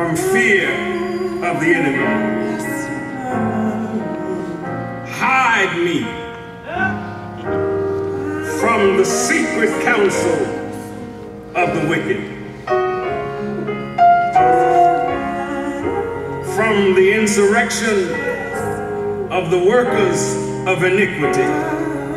from fear of the enemy. Hide me from the secret counsel of the wicked, from the insurrection of the workers of iniquity.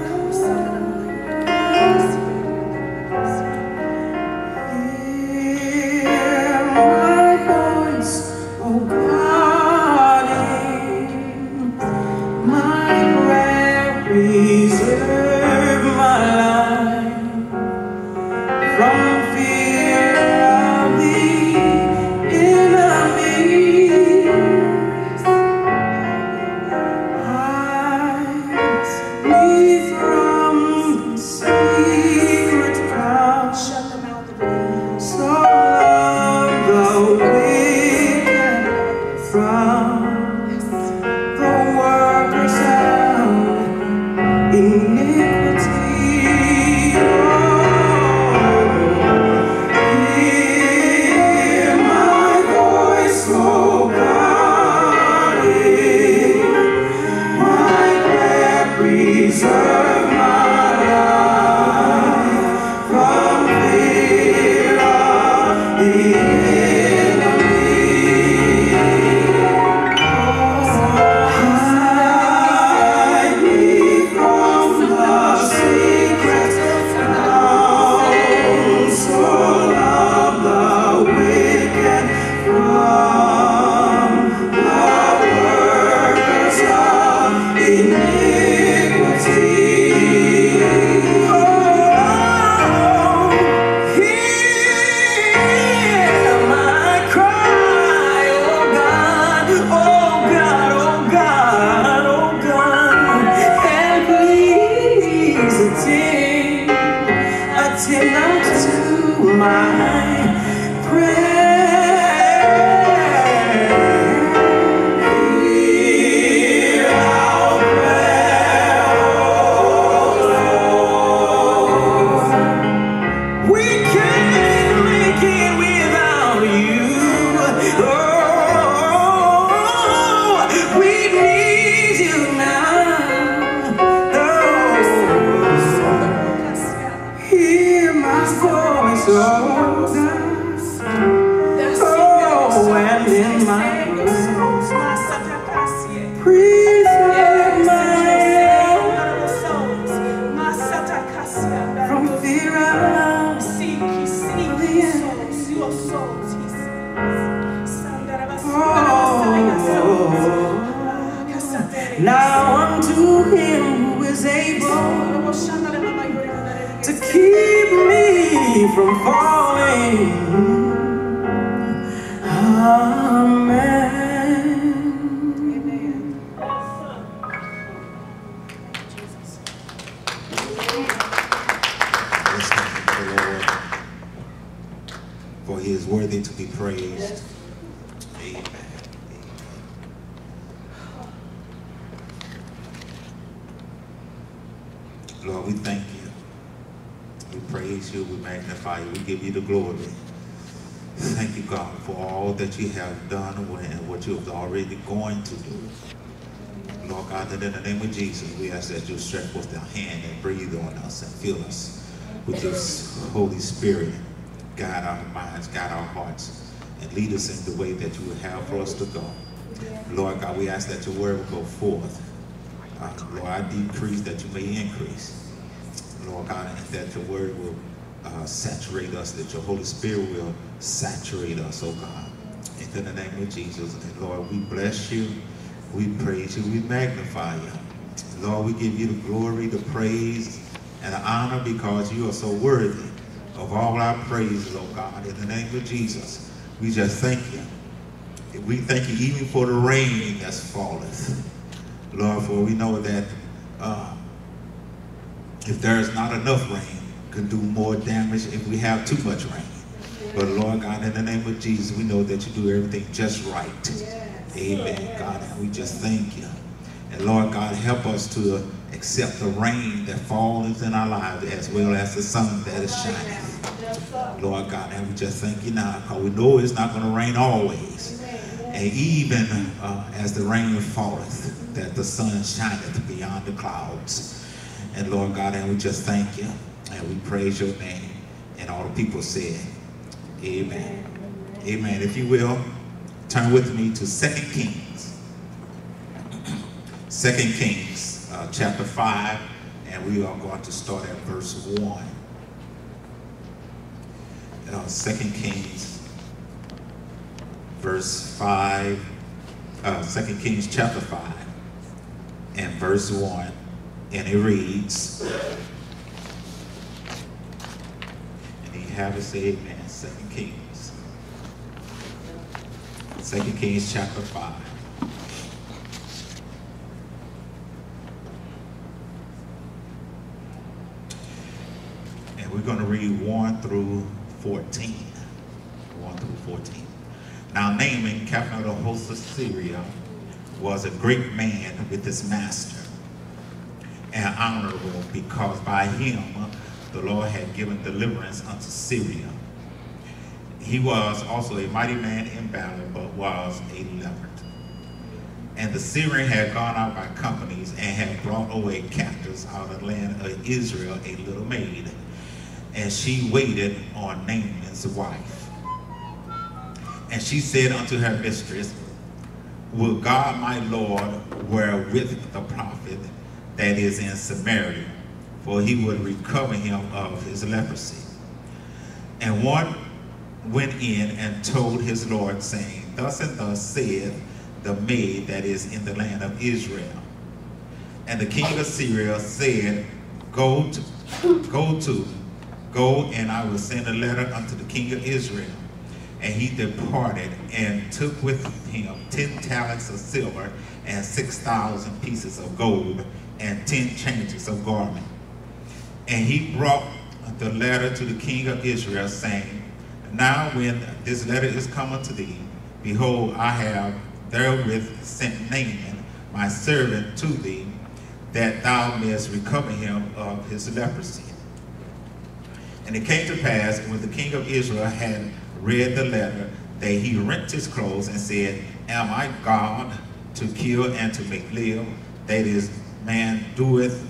Now unto him who is able to keep me from falling. Amen. Let's thank the Lord, for he is worthy to be praised. Amen. Lord, we thank you. We praise you. We magnify you. We give you the glory. Thank you, God, for all that you have done and what you have already going to do. Lord God, that in the name of Jesus, we ask that you stretch forth your hand and breathe on us and fill us with your Holy Spirit. Guide our minds, guide our hearts, and lead us in the way that you would have for us to go. Lord God, we ask that your word will go forth. Lord, I decrease that you may increase. Lord God, and that your word will saturate us, that your Holy Spirit will saturate us, oh God. In the name of Jesus. And Lord, we bless you, we praise you, we magnify you. Lord, we give you the glory, the praise, and the honor because you are so worthy of all our praise, Lord God. In the name of Jesus, we just thank you. We thank you even for the rain that's falleth. Lord, for we know that if there is not enough rain, it can do more damage if we have too much rain. But Lord God, in the name of Jesus, we know that you do everything just right. Yes. Amen, God, and we just thank you. And Lord God, help us to accept the rain that falls in our lives as well as the sun that is shining. Lord God, and we just thank you now, because we know it's not going to rain always. And even as the rain falleth, that the sun shineth beyond the clouds. And Lord God, and we just thank you, and we praise your name. And all the people said, amen. Amen. If you will, turn with me to 2 Kings. 2 Kings chapter 5, and we are going to start at verse 1. 2 Kings verse 5, 2 Kings chapter 5 and verse 1, and it reads, and you have it, say amen. 2 Kings chapter 5. And we're going to read 1 through 14. 1 through 14. Now Naaman, captain of the host of Syria, was a great man with his master, and honorable, because by him the Lord had given deliverance unto Syria. He was also a mighty man in battle, but was a leopard. And the Syrian had gone out by companies and had brought away captives out of the land of Israel a little maid, and she waited on Naaman's wife. And she said unto her mistress, will God my Lord were with the prophet that is in Samaria, for he would recover him of his leprosy. And one went in and told his Lord, saying, thus and thus saith the maid that is in the land of Israel. And the king of Syria said, Go, and I will send a letter unto the king of Israel. And he departed and took with him 10 talents of silver and 6,000 pieces of gold and 10 changes of garment. And he brought the letter to the king of Israel, saying, now when this letter is come unto thee, behold, I have therewith sent Naaman, my servant, to thee, that thou mayest recover him of his leprosy. And it came to pass, when the king of Israel had read the letter, that he rent his clothes and said, am I God to kill and to make live? That is, man doeth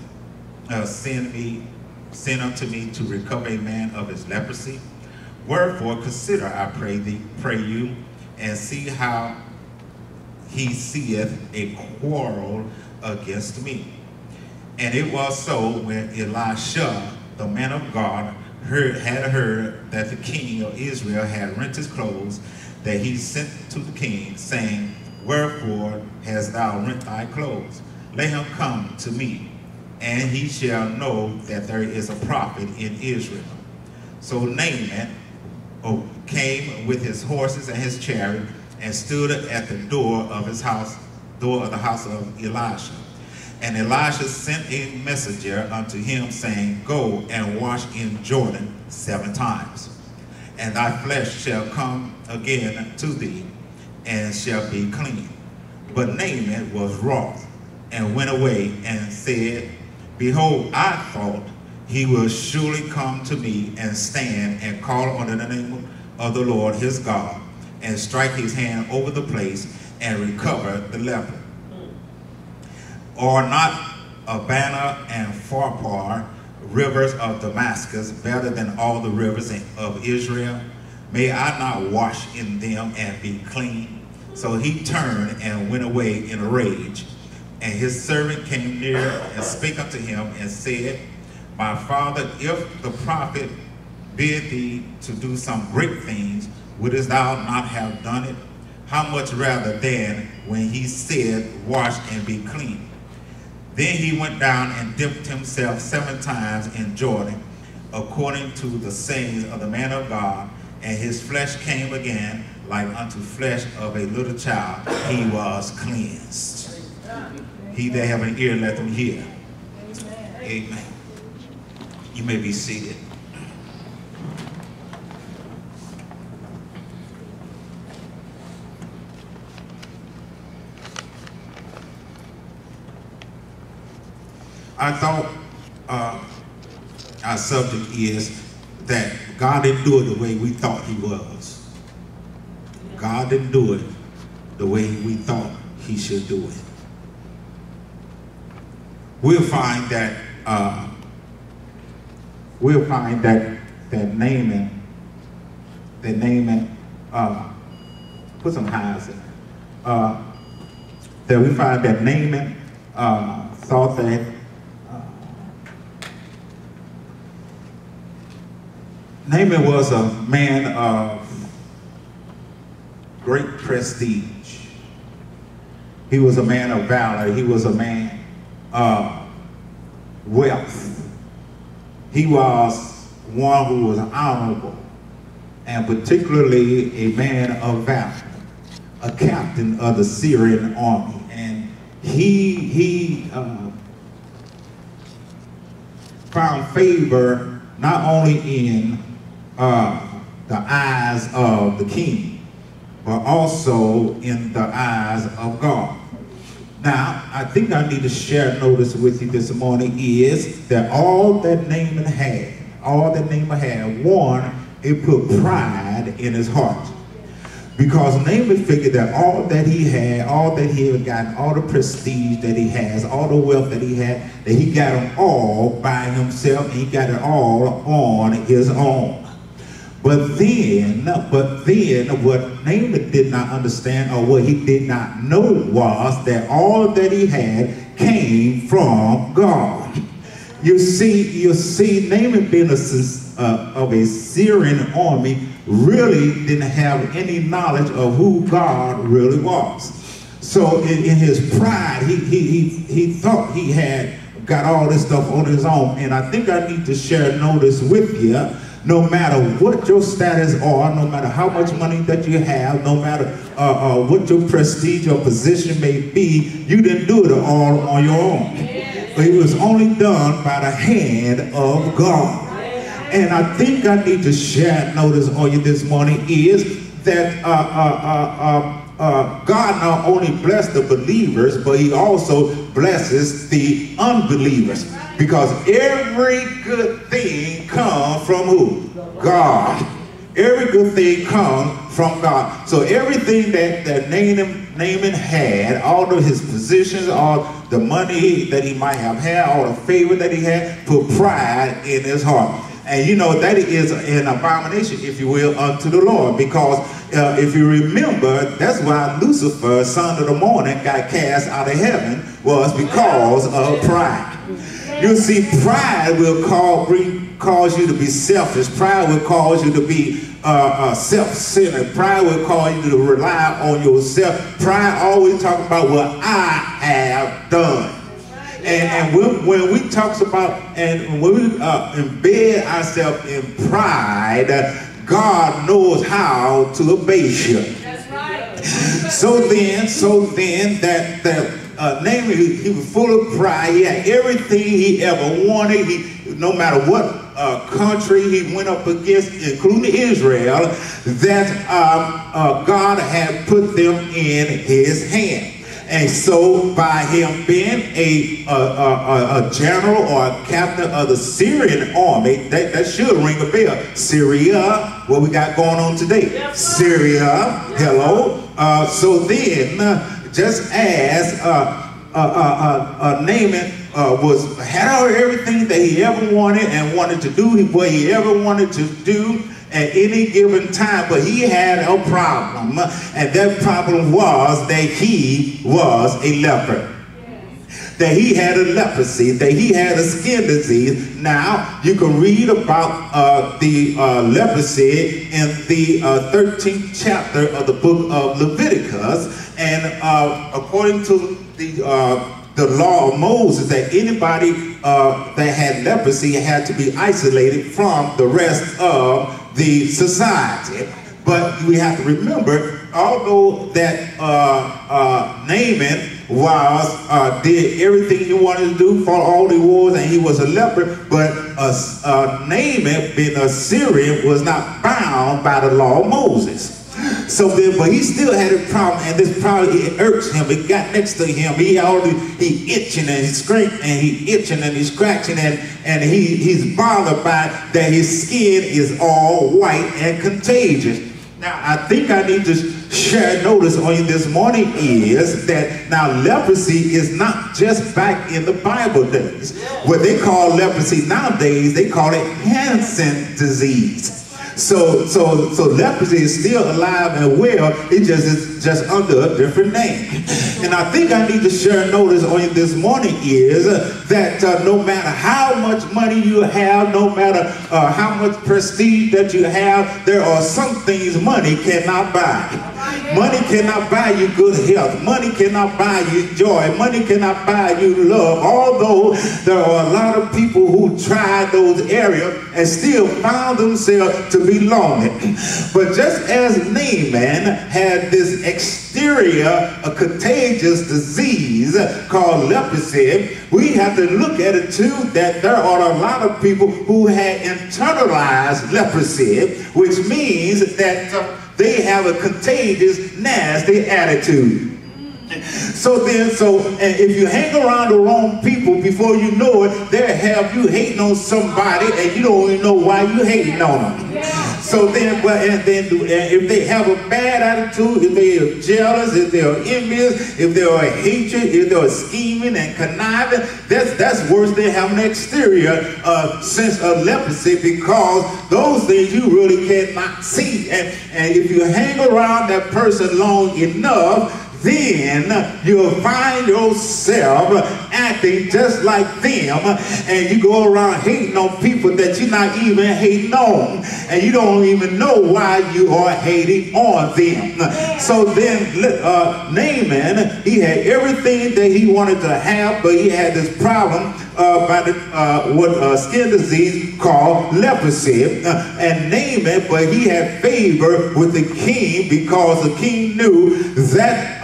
send unto me to recover a man of his leprosy? Wherefore consider, I pray you, and see how he seeth a quarrel against me. And it was so, when Elisha, the man of God, had heard that the king of Israel had rent his clothes, that he sent to the king, saying, wherefore hast thou rent thy clothes? Let him come to me, and he shall know that there is a prophet in Israel. So Naaman came with his horses and his chariot, and stood at the door of the house of Elisha. And Elisha sent a messenger unto him, saying, go and wash in Jordan 7 times, and thy flesh shall come again to thee, and shall be clean. But Naaman was wroth, and went away, and said, behold, I thought he will surely come to me, and stand and call on the name of the Lord his God, and strike his hand over the place, and recover the leper. Or not Abana and Pharpar, rivers of Damascus, better than all the rivers of Israel? May I not wash in them and be clean? So he turned and went away in a rage. And his servant came near and spake unto him, and said, my father, if the prophet bid thee to do some great things, wouldest thou not have done it? How much rather than when he said, wash and be clean? Then he went down and dipped himself 7 times in Jordan, according to the sayings of the man of God, and his flesh came again like unto flesh of a little child. He was cleansed. He that have an ear, let them hear. Amen. You may be seated. I thought our subject is that God didn't do it the way we thought he was. God didn't do it the way we thought he should do it. We'll find that Naaman, put some highs in. That we find that Naaman thought that Naaman was a man of great prestige. He was a man of valor. He was a man of wealth. He was one who was honorable, and particularly a man of valor, a captain of the Syrian army. And he found favor not only in the eyes of the king, but also in the eyes of God. Now, I think I need to share notice with you this morning is that all that Naaman had, one, it put pride in his heart. Because Naaman figured that all that he had, all that he had gotten, all the prestige that he has, all the wealth that he had, that he got them all by himself, and he got it all on his own. But then what Naaman did not understand, or what he did not know, was that all that he had came from God. You see, Naaman being of a Syrian army really didn't have any knowledge of who God really was. So in his pride, he thought he had got all this stuff on his own. And I think I need to share notice with you. No matter what your status are, no matter how much money that you have, no matter what your prestige or position may be, you didn't do it all on your own. But it was only done by the hand of God. And I think I need to share notice on you this morning is that God not only blessed the believers, but he also blesses the unbelievers. Because every good thing comes from who? God. Every good thing comes from God. So everything that Naaman had, all of his positions, all the money that he might have had, all the favor that he had, put pride in his heart. And you know, that is an abomination, if you will, unto the Lord. Because if you remember, that's why Lucifer, son of the morning, got cast out of heaven, was because of pride. You see, pride will cause you to be selfish. Pride will cause you to be self-centered. Pride will cause you to rely on yourself. Pride always talks about what I have done. And when we talk about, and when we embed ourselves in pride, God knows how to abase you. That's right. So then that Naaman, he was full of pride. He had everything he ever wanted. No matter what country he went up against, including Israel, that God had put them in his hand. And so by him being a general or a captain of the Syrian army, that should ring a bell. Syria, what we got going on today? Yes, Syria, hello. So then, just as Naaman had everything that he ever wanted and wanted to do, what he ever wanted to do at any given time, but he had a problem, and that problem was that he was a leper. That he had a leprosy, that he had a skin disease. Now, you can read about the leprosy in the 13th chapter of the book of Leviticus, and according to the law of Moses, that anybody that had leprosy had to be isolated from the rest of the society. But we have to remember, although that Naaman did everything he wanted to do, fought all the wars, and he was a leper, but Naaman, being a Syrian, was not bound by the law of Moses. So then, but he still had a problem, and this problem, it irks him. It got next to him. He itching and he's scraping and he itching and he's scratching and he's bothered by that his skin is all white and contagious. Now, I think I need to share notice on you this morning is that now leprosy is not just back in the Bible days. What they call leprosy nowadays, they call it Hansen disease. So leprosy is still alive and well. It is just under a different name. And I think I need to share notice on you this morning is that no matter how much money you have, no matter how much prestige that you have, there are some things money cannot buy. Money cannot buy you good health. Money cannot buy you joy. Money cannot buy you love. Although there are a lot of people who tried those areas and still found themselves to be lonely. But just as Naaman had this exterior, a contagious disease called leprosy, we have to look at it too that there are a lot of people who had internalized leprosy, which means that they have a contagious, nasty attitude. And if you hang around the wrong people, before you know it, they'll have you hating on somebody and you don't even know why you hating on them. So then, if they have a bad attitude, if they are jealous, if they are envious, if they are hatred, if they are scheming and conniving, that's worse than having an exterior sense of leprosy, because those things you really cannot see. And if you hang around that person long enough, then you'll find yourself acting just like them, and you go around hating on people that you're not even hating on, and you don't even know why you are hating on them. So then Naaman, he had everything that he wanted to have, but he had this problem with skin disease called leprosy. And Naaman, but he had favor with the king, because the king knew that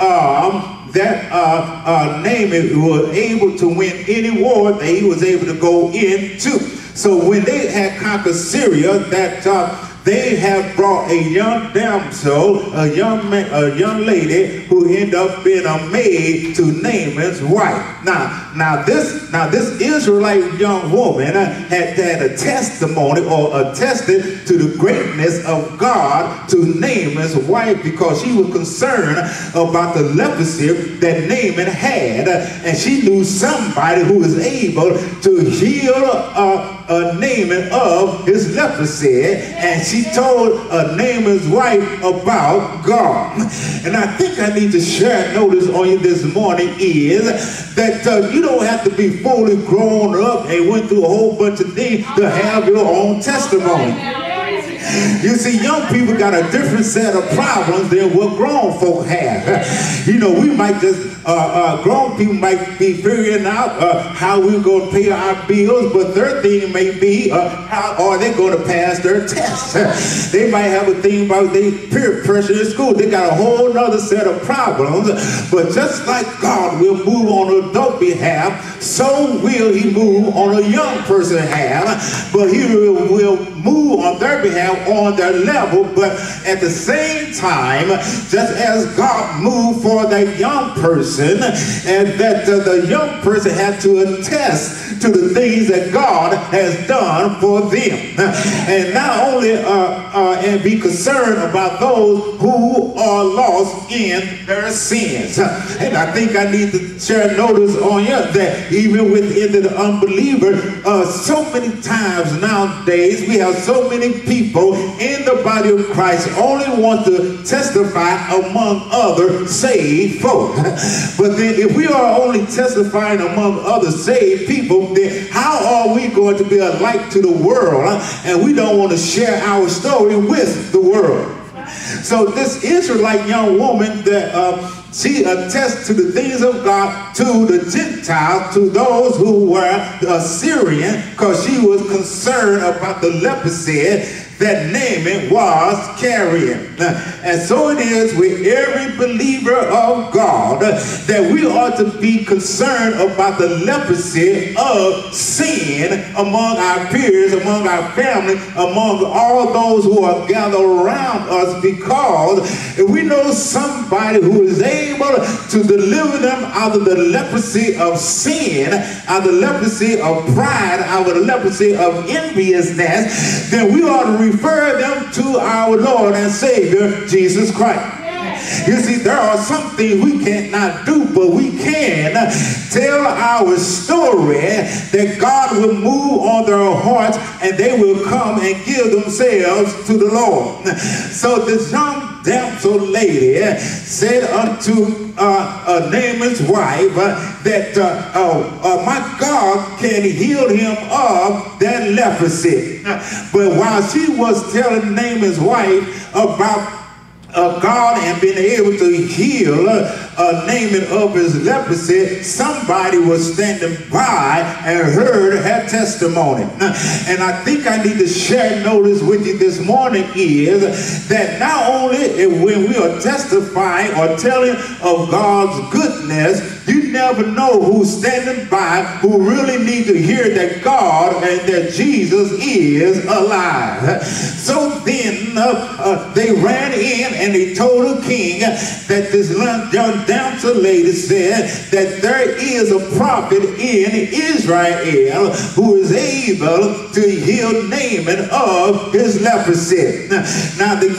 Naaman was able to win any war that he was able to go into. So when they had conquered Syria, they have brought a young damsel, a young lady who ended up being a maid to Naaman's wife. Now this Israelite young woman had a testimony or attested to the greatness of God to Naaman's wife, because she was concerned about the leprosy that Naaman had, and she knew somebody who was able to heal Naaman of his leprosy, and she told Naaman's wife about God. And I think I need to share notice on you this morning is that you don't have to be fully grown up and went through a whole bunch of things to have your own testimony. You see, young people got a different set of problems than what grown folk have. You know, we might just, grown people might be figuring out how we're going to pay our bills, but their thing may be how are they going to pass their tests. They might have a thing about their peer pressure in school. They got a whole other set of problems. But just like God will move on an adult behalf, so will he move on a young person's behalf. But he will move on their behalf on their level, but at the same time, just as God moved for that young person, and that the young person had to attest to the things that God has done for them, and not only and be concerned about those who are lost in their sins. And I think I need to share notice on you that even within the unbeliever, so many times nowadays we have so many people in the body of Christ only want to testify among other saved folk. But then if we are only testifying among other saved people, then how are we going to be a light to the world? And we don't want to share our story with the world. So this Israelite young woman, that she attests to the things of God to the Gentiles, to those who were Assyrian, because she was concerned about the leprosy that Naaman was carrying. And so it is with every believer of God that we ought to be concerned about the leprosy of sin among our peers, among our family, among all those who are gathered around us, because we know somebody who is able to deliver them out of the leprosy of sin, out of the leprosy of pride, out of the leprosy of enviousness, then we ought to refer them to our Lord and Savior, Jesus Christ. You see, there are some things we cannot do, but we can tell our story that God will move on their hearts and they will come and give themselves to the Lord. So this young damsel lady said unto Naaman's wife that my God can heal him of that leprosy. But while she was telling Naaman's wife about God and being able to heal Naaman of his leprosy, somebody was standing by and heard her testimony. And I think I need to share notice with you this morning is that not only when we are testifying or telling of God's goodness, you never know who's standing by who really need to hear that God and that Jesus is alive. So then they ran in and they told the king that this young damsel lady said that there is a prophet in Israel who is able to heal Naaman of his leprosy. Now the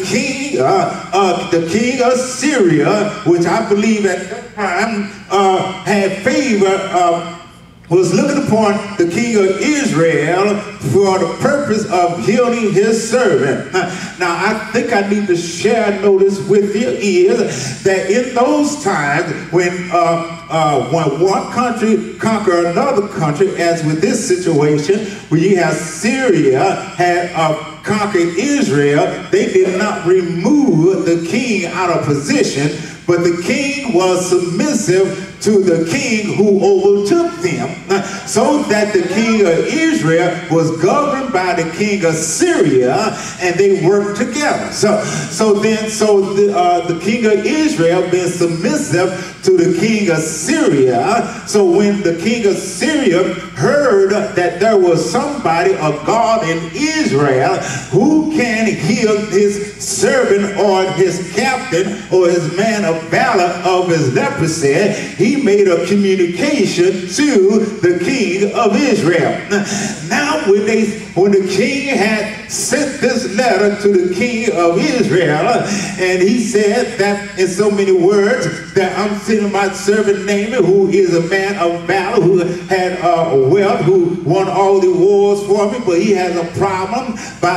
king of Syria, which I believe at that time had favor, was looking upon the king of Israel for the purpose of healing his servant. Now, I think I need to share notice with you is that in those times when one country conquered another country, as with this situation, where you have Syria had conquered Israel, they did not remove the king out of position, but the king was submissive to the king who overtook them, so that the king of Israel was governed by the king of Syria, and they worked together. So the king of Israel being submissive to the king of Syria. So when the king of Syria heard that there was somebody, a God in Israel, who can heal his servant or his captain or his man of valor of his leprosy, he made a communication to the king of Israel. Now when the king had sent this letter to the king of Israel, and he said that in so many words that I'm sending my servant Naaman, who is a man of valor, who had wealth, who won all the wars for me, but he has a problem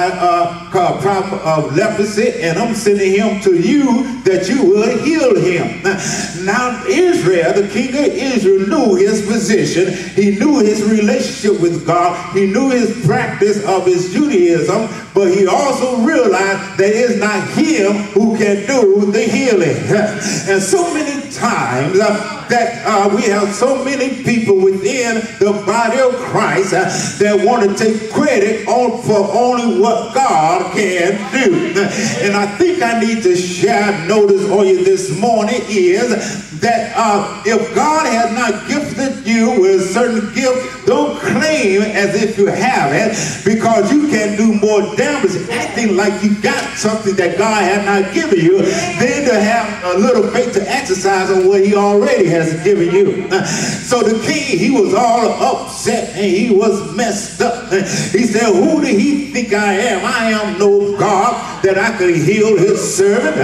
problem of leprosy, and I'm sending him to you that you will heal him. Now Israel, the king of Israel, knew his position. He knew his relationship with God. He knew his practice of his Judaism, but he also realized that it's not him who can do the healing. And so many times that we have so many people within the body of Christ that want to take credit for only what God can do. And I think I need to share notice on you this morning is that if God has not gifted you with a certain gift, don't claim as if you have it, because you can do more damage acting like you got something that God has not given you than to have a little faith to exercise on what he already has given you. So the king, he was all upset and he was messed up. He said, who did he think I am? I am no God that I could heal his servant.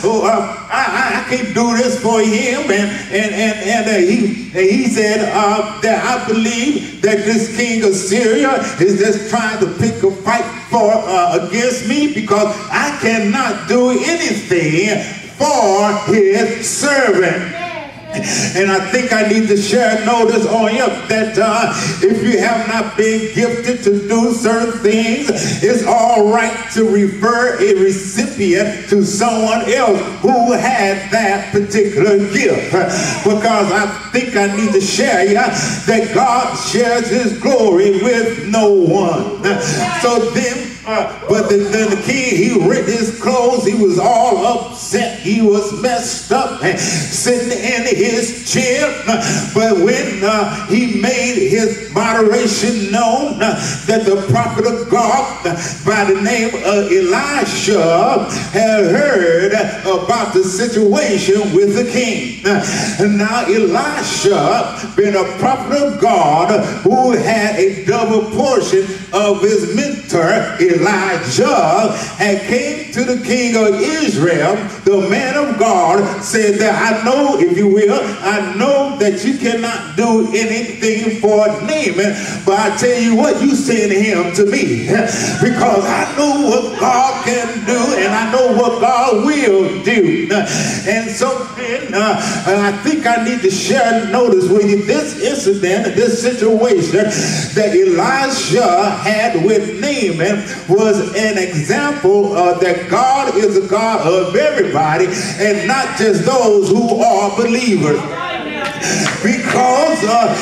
I can't do this for him. And he said that I believe that this king of Syria is just trying to pick a fight against me, because I cannot do anything for his servant. And I think I need to share notice on you that if you have not been gifted to do certain things, it's all right to refer a recipient to someone else who had that particular gift. Because I think I need to share you that God shares his glory with no one. So then But then the king, he rent his clothes. He was all upset. He was messed up and sitting in his chair. But when he made his moderation known, that the prophet of God by the name of Elisha had heard about the situation with the king. And now Elisha, being a prophet of God who had a double portion of his mentor Elijah, had came to the king of Israel. The man of God said that I know, if you will, I know that you cannot do anything for Naaman, but I tell you what, you send him to me, because I know what God can do and I know what God will do. And so then I think I need to share notice with you this incident, this situation that Elisha had with Naaman was an example that God is a God of everybody and not just those who are believers. Because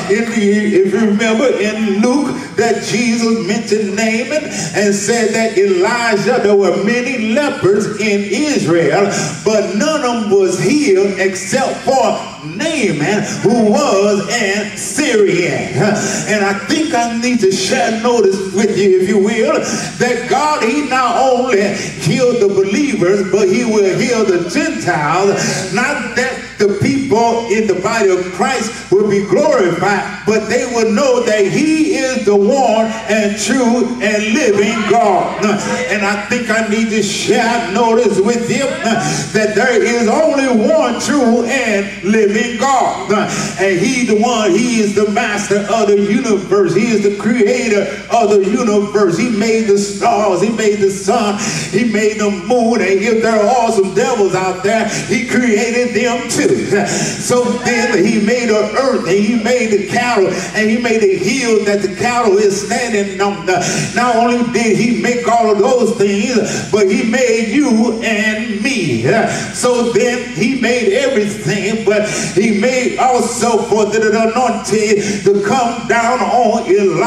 if you remember in Luke that Jesus mentioned Naaman and said that Elijah, there were many lepers in Israel, but none of them was healed except for Naaman, who was an Syrian. And I think I need to share notice with you, if you will, that God, he not only healed the believers, but he will heal the Gentiles. Not that the people in the body of Christ will be glorified, but they will know that he is the one and true and living God. And I think I need to share notice with you that there is only one true and living God. And he the one, he is the master of the universe. He is the creator of the universe. He made the stars, he made the sun, he made the moon, and if there are awesome devils out there, he created them too. So then he made the earth, and he made the cattle, and he made the hill that the cattle is standing on. Not only did he make all of those things, but he made you and me. So then he made everything, but he made also for the anointing to come down on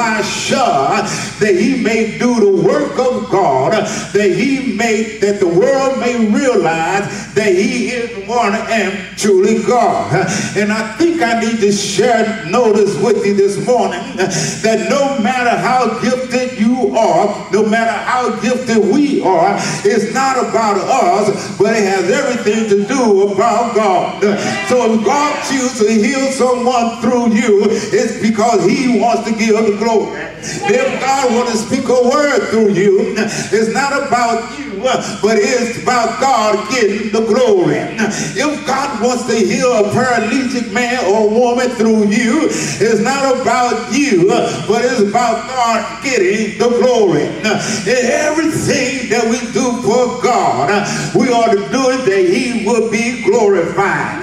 Elisha, that he may do the work of God, that he made, that the world may realize that he is one and truly God. And I think I need to share notice with you this morning that no matter how gifted you are, no matter how gifted we are, it's not about us, but it has everything to do about God. So if God chooses to heal someone through you, it's because he wants to give the glory. If God wants to speak a word through you, it's not about you, but it's about God getting the glory. If God wants to heal a paralytic man or woman through you, it's not about you, but it's about God getting the glory. In everything that we do for God, we ought to do it that he will be glorified.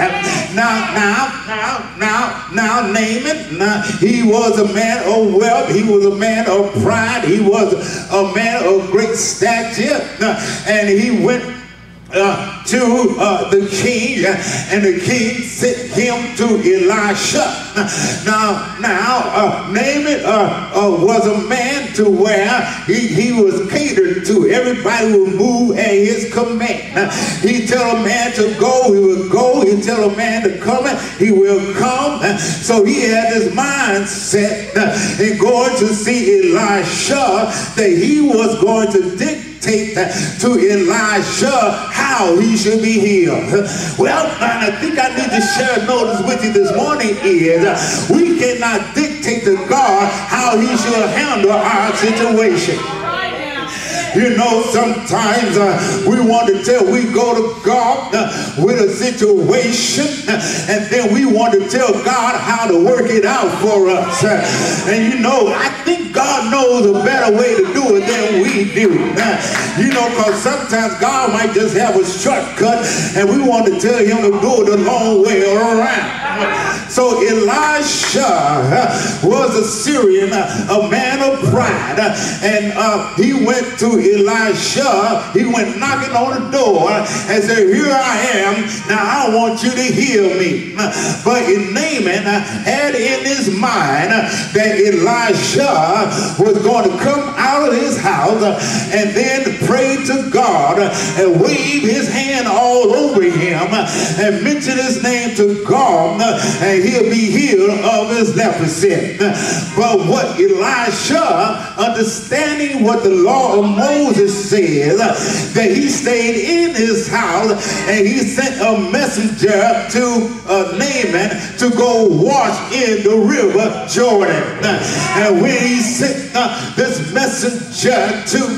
Now, Naaman, he was a man of wealth, he was a man of pride, he was a man of great stature, and he went to the king, and the king sent him to Elisha. Now, Naaman was a man to where he was catered to. Everybody would move at his command. He tell a man to go, he would go. He tell a man to come, he will come. So he had his mind set in going to see Elisha, that he was going to dictate to Elisha how he should be healed. Well, I think I need to share notice with you this morning is we cannot dictate to God how he should handle our situation. You know, sometimes we want to we go to God with a situation, and then we want to tell God how to work it out for us. And you know, I think God knows a better way to do it than we do. You know, because sometimes God might just have a shortcut, and we want to tell him to go the long way around. So Elisha was a Syrian, a man of pride, and he went to Elisha. He went knocking on the door and said, here I am, now I want you to heal me. But Naaman had in his mind that Elisha was going to come out of his house and then pray to God and wave his hand all over him and mention his name to God, and he'll be healed of his leprosy. But what Elisha, understanding what the law of Moses says, that he stayed in his house and he sent a messenger to Naaman to go wash in the river Jordan. And when he sent this messenger to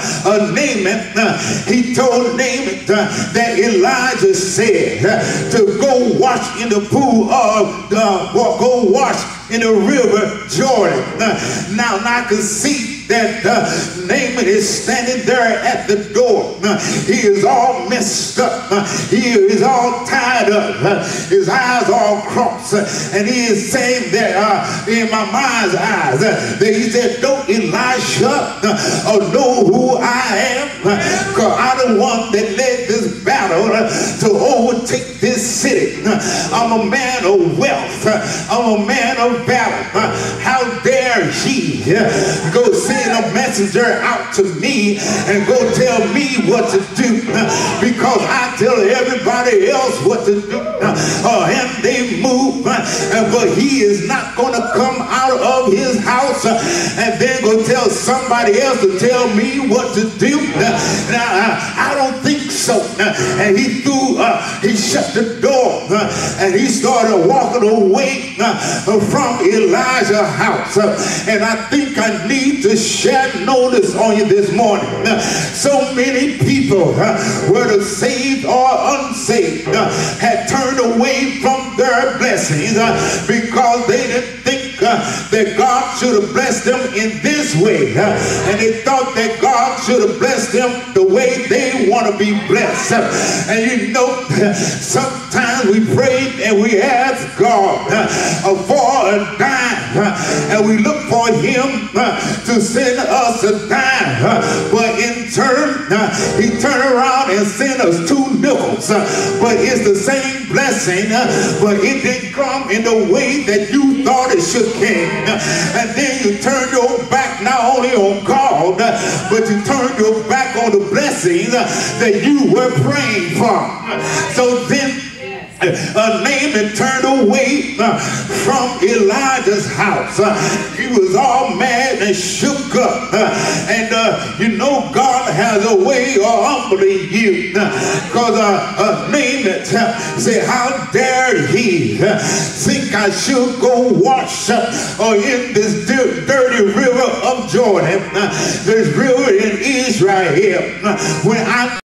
Naaman, he told Naaman that Elijah said to go wash in the pool of go wash in the river Jordan. Now I can see that Naaman is standing there at the door. He is all messed up. He is all tied up. His eyes all crossed. And he is saying that in my mind's eyes, that he said, don't Elisha know who I am? Because I'm the one that led this battle to overtake this city. I'm a man of wealth. I'm a man of valor. How dare he go send a messenger out to me and go tell me what to do, because I tell everybody else what to do, and they move, but he is not going to come out of his house and then go tell somebody else to tell me what to do. Now I don't think so. And he shut the door and he started walking away from Elijah's house. And I think I need to shed notice on you this morning. So many people, whether saved or unsaved, had turned away from their blessings because they didn't think that God should have blessed them in this way, and they thought that God should have blessed them the way they want to be blessed. And you know, sometimes we pray and we ask God for a dime, and we look for him to send us a dime, but in turn he turned around and sent us 2 nickels. But it's the same blessing, but it didn't come in the way that you thought it should came. And then you turn your back not only on God, but you turn your back on the blessings that you were praying for. So then Naaman turned away from Elijah's house. He was all mad and shook up. And you know, God has a way of humbling you. Because Naaman said, how dare he think I should go wash in this dirty river of Jordan, this river in Israel, when I